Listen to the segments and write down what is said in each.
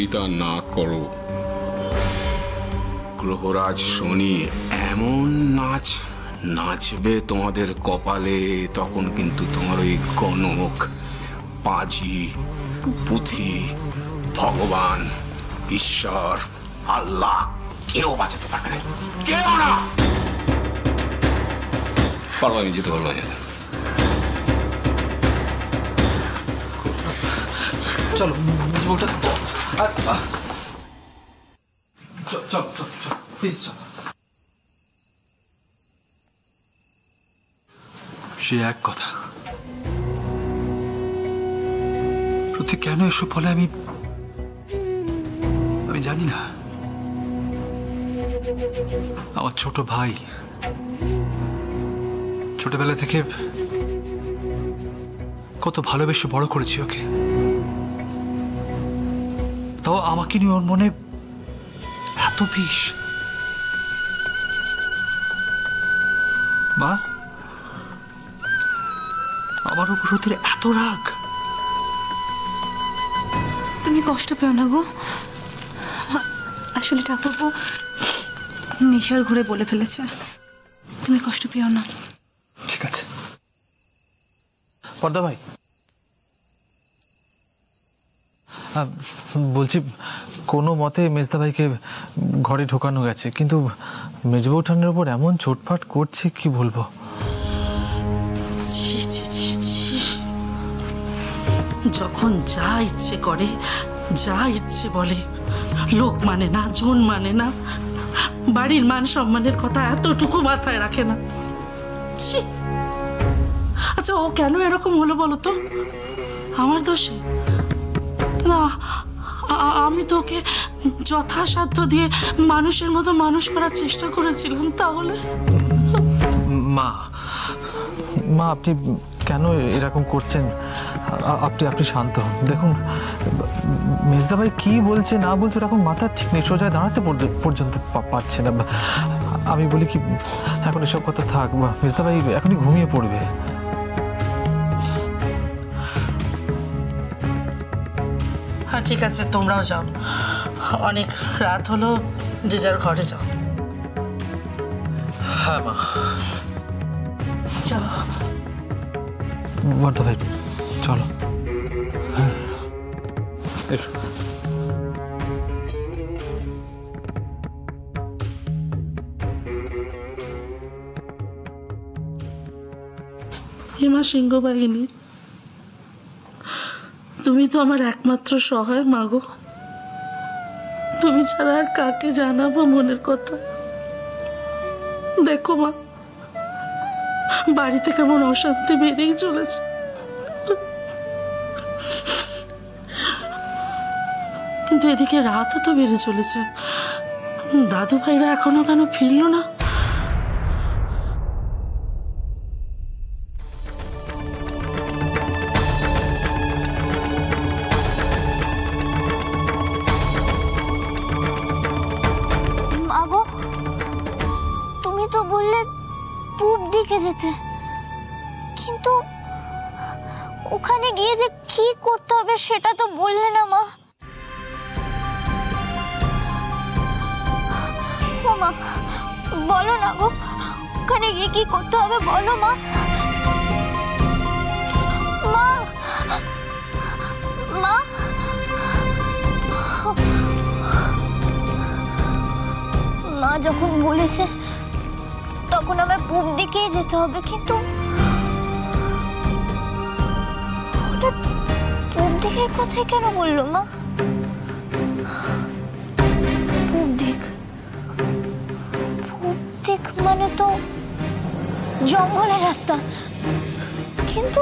বিরোধিতা না করো। গ্রহরাজ শনি এমন নাচ নাচবে তোমাদের কপালে, তখন কিন্তু তোমার ওই গণক, পাজি, পুঁথি, ভগবান, ঈশ্বর, আল্লাহ কেউ বাঁচাতে পারবে না, কেউ না। পারবো আমি যেতে পারবো না। চলো ওটা চল প্লিজ চল। সে এক কথা, প্রতি কেন এসব বলে আমি জানি না। আমার ছোট ভাই, ছোটবেলা থেকে কত ভালোবেসে বড় করেছি ওকে, তাও আমাকে নিয়ে ওর মনে এত বিষ। মা, আমার উপর ওদের এত রাগ। তুমি কষ্ট পেও না গো, আসলে ঠাকুরপো নেশার ঘুরে বলে ফেলেছে, তুমি কষ্ট পেও না। ঠিক আছে পর্দা ভাই, বলছি কোনো মতে মেজদা ভাইকে ঘরে ঢোকানো গেছে, কিন্তু মেজবা উঠানের উপর এমন চোটপাট করছে কি বলবো। যখন যা ইচ্ছে করে, যা ইচ্ছে বলে, লোক মানে না, জন মানে না, বাড়ির মান সম্মানের কথা এতটুকু মাথায় রাখে না। আচ্ছা ও কেন এরকম হলো বলো তো? আমার দোষে না, আমি তো ওকে যথাসাধ্য দিয়ে মানুষের মতো মানুষ করার চেষ্টা করেছিলাম। তাহলে মা মা আপনি কেন এরকম করছেন? আপনি শান্ত হন। দেখুন মেজদা ভাই কি বলছে না বলছে এরকম মাথা ঠিক নেই, সোজায় দাঁড়াতে পর্যন্ত পারছে না। আমি বলি কি এখন এসব কথা থাক, মেজদা ভাই এখনই ঘুমিয়ে পড়বে। হ্যাঁ ঠিক আছে, তোমরাও যাও, অনেক রাত হলো, যে যার ঘরে যাও। হ্যাঁ মা চলো। বর্দা ভাই চলো। এসো। হিমা সিংহ বাহিনী, তুমি তো আমার একমাত্র সহায় মাগো। তুমি ছাড়া আর কাকে জানাবো মনের কথা? দেখো মা, বাড়িতে কেমন অশান্তি বেড়েই চলেছে। কিন্তু এদিকে রাতও তো বেড়ে চলেছে, দাদু ভাইরা এখনো কেন ফিরলো না? মাগো, তুমি তো বললে পূব দিকে যেতে, কিন্তু ওখানে গিয়ে যে কি করতে হবে সেটা তো বললে না মা। ও মা বলো না গো, ওখানে গিয়ে কি করতে হবে বলো মা। মা মা মা যখন বলেছে তখন আমার পূব দিকেই যেতে হবে, কিন্তু হঠাৎ পূব দিকের কথাই কেন বললো মা? পূব দিক, পূব দিক মানে তো জঙ্গলের রাস্তা, কিন্তু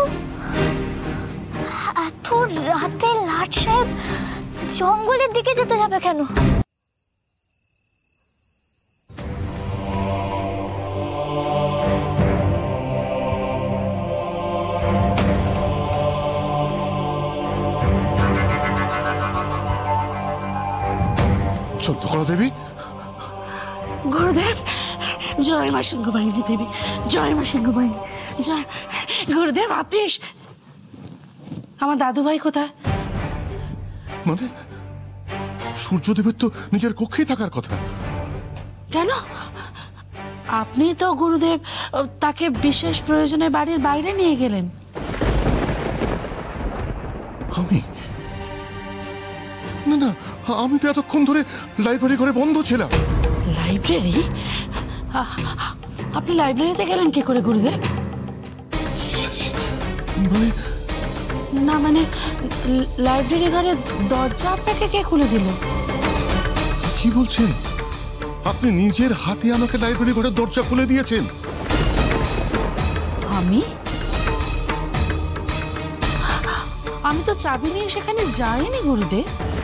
এত রাতে লাট সাহেব জঙ্গলের দিকে যেতে যাবে কেন? চন্দ্রকলা দেবী, গুরুদেব, জয় মা সিংহ বাহিনী দেবী, জয় মা সিংহ বাহিনী, জয় গুরুদেব। আপনি আমার দাদু ভাই কোথায়? মানে সূর্যদেবের তো নিজের কক্ষেই থাকার কথা। কেন? আপনি তো গুরুদেব তাকে বিশেষ প্রয়োজনে বাড়ির বাইরে নিয়ে গেলেন। আমি? না না, আমি তো এতক্ষণ ধরে লাইব্রেরি ঘরে বন্ধ ছিলাম। লাইব্রেরি? আপনি লাইব্রেরিতে গেলেন কি করে গুরুদেব? মানে না মানে লাইব্রেরি ঘরের দরজা আপনাকে কে খুলে দিল? কি বলছেন? আপনি নিজের হাতে আমাকে লাইব্রেরি ঘরের দরজা খুলে দিয়েছেন? আমি তো চাবি নিয়ে সেখানে যাইনি গুরুদেব।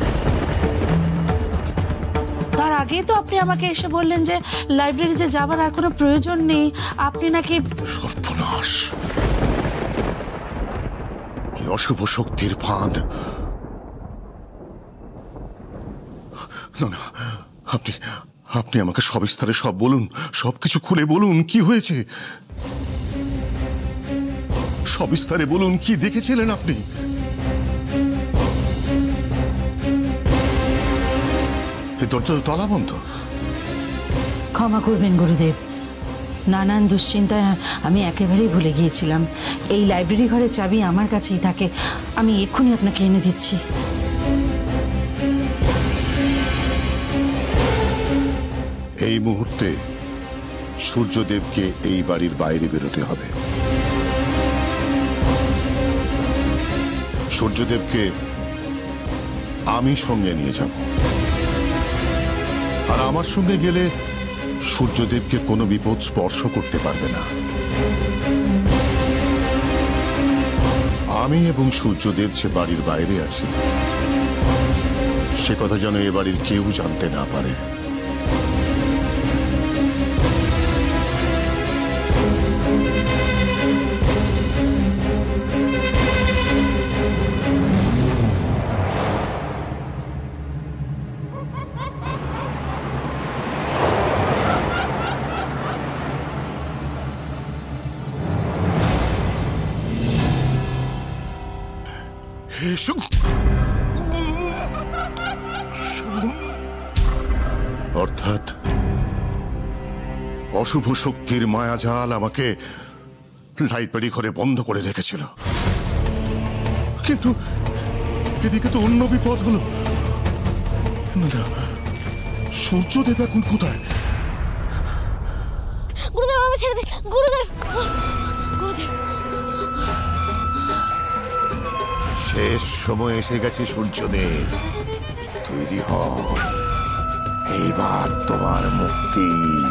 তার আগেই তো আপনি আমাকে এসে বললেন যে লাইব্রেরিতে যাবার আর কোনো প্রয়োজন নেই, আপনি নাকি। সর্বনাশ! এই অশুভ শক্তির ফাঁদ। না না, আপনি আমাকে সবিস্তারে সব বলুন, সবকিছু খুলে বলুন কি হয়েছে। সবিস্তারে বলুন কি দেখেছিলেন আপনি। এই দরজা তালা বন্ধ। ক্ষমা করবেন গুরুদেব, নানান দুশ্চিন্তায় আমি একেবারেই ভুলে গিয়েছিলাম। এই লাইব্রেরি ঘরের চাবি আমার কাছেই থাকে, আমি এক্ষুনি আপনাকে এনে দিচ্ছি। এই মুহূর্তে সূর্যদেবকে এই বাড়ির বাইরে বেরোতে হবে। সূর্যদেবকে আমি সঙ্গে নিয়ে যাব, আর আমার সঙ্গে গেলে সূর্যদেবকে কোনো বিপদ স্পর্শ করতে পারবে না। আমি এবং সূর্যদেব যে বাড়ির বাইরে আছি সে কথা যেন এ বাড়ির কেউ জানতে না পারে। অর্থাৎ অশুভ শক্তির মায়াজাল আমাকে লাইব্রেরি ঘরে বন্ধ করে রেখেছিল, কিন্তু এদিকে তো অন্য বিপদ হলো। না, সূর্যদেব এখন কোথায়? গুরুদেব আমাকে ছেড়ে দিন। গুরুদেব, গুরুদেব। শেষ সময় এসে গেছে সূর্যদেব, তৈরি হও, এইবার তোমার মুক্তি।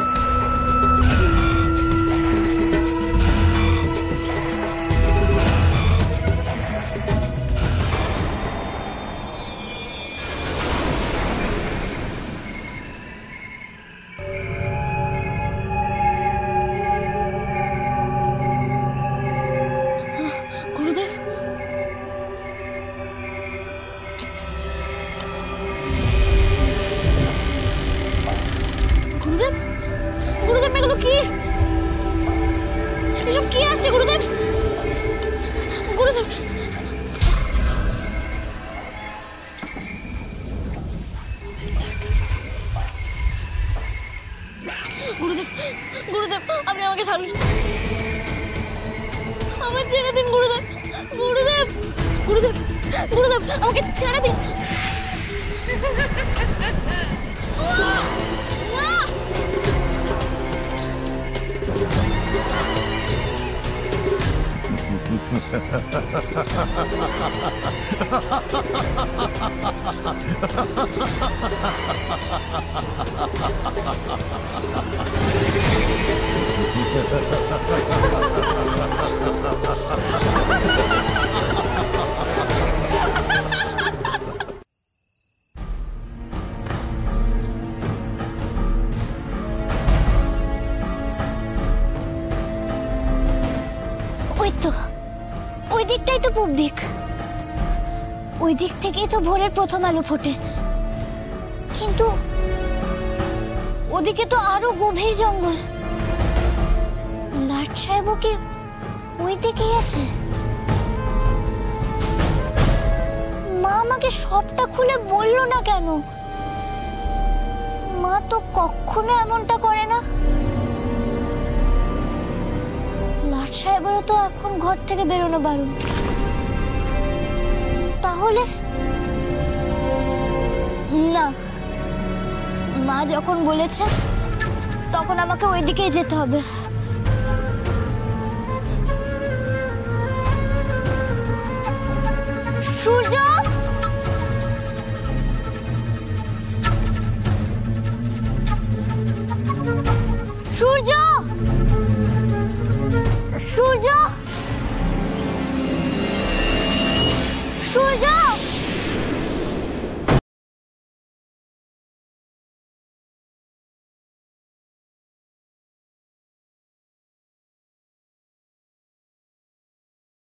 ওই দিক থেকেই তো ভোরের প্রথম আলো ফোটে, কিন্তু ওদিকে তো আরো গভীর জঙ্গল। লাট সাহেবও কি ওই দিকেই আছে? মা আমাকে সবটা খুলে বললো না কেন? মা তো কখনো এমনটা করে না। লাট সাহেবেরও তো এখন ঘর থেকে বেরোনো বারণ। তাহলে না, মা যখন বলেছে তখন আমাকে ওই দিকেই যেতে হবে। সূর্য, সূর্য,